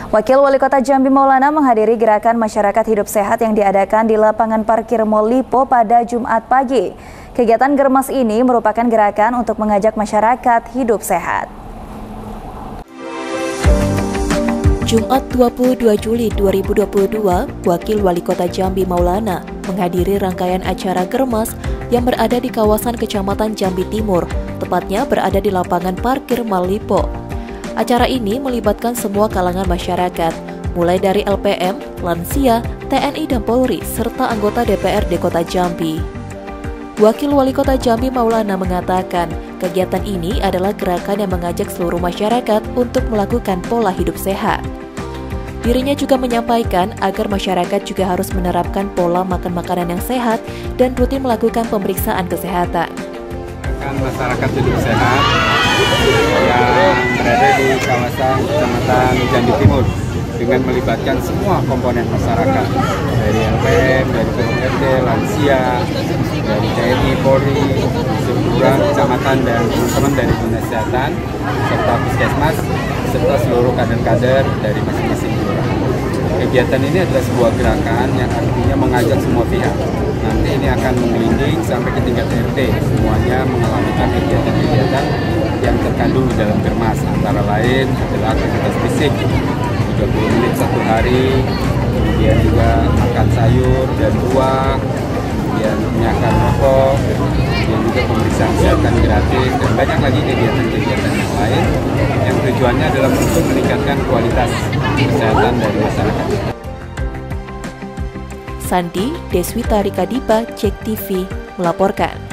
Wakil Wali Kota Jambi Maulana menghadiri gerakan masyarakat hidup sehat yang diadakan di lapangan parkir Mall Lipo pada Jumat pagi. Kegiatan Germas ini merupakan gerakan untuk mengajak masyarakat hidup sehat. Jumat 22 Juli 2022, Wakil Wali Kota Jambi Maulana menghadiri rangkaian acara Germas yang berada di kawasan Kecamatan Jambi Timur, tepatnya berada di lapangan parkir Mall Lipo. Acara ini melibatkan semua kalangan masyarakat, mulai dari LPM, lansia, TNI dan Polri, serta anggota DPRD Kota Jambi. Wakil Wali Kota Jambi Maulana mengatakan, kegiatan ini adalah gerakan yang mengajak seluruh masyarakat untuk melakukan pola hidup sehat. Dirinya juga menyampaikan agar masyarakat juga harus menerapkan pola makan makanan yang sehat dan rutin melakukan pemeriksaan kesehatan. Masyarakat hidup sehat yang berada di kawasan Kecamatan Jambi Timur dengan melibatkan semua komponen masyarakat dari LPM, dari DPRD, lansia, dari TNI, Polri, seluruh kecamatan dan teman-teman dari dinas kesehatan serta puskesmas serta seluruh kader-kader dari masing-masing kelurahan. Kegiatan ini adalah sebuah gerakan yang artinya mengajak semua pihak. Nanti ini akan menggelinding sampai ke tingkat RT, semuanya mengalami kegiatan-kegiatan yang terkandung di dalam Germas, antara lain adalah aktivitas fisik 30 menit satu hari, kemudian juga makan sayur dan buah, kemudian menyiapkan rokok, kemudian juga pemeriksaan kesehatan gratis, dan banyak lagi kegiatan-kegiatan yang lain yang tujuannya adalah untuk meningkatkan kualitas kesehatan dari masyarakat. Sandi Deswita Rikadipa, Cek TV, melaporkan.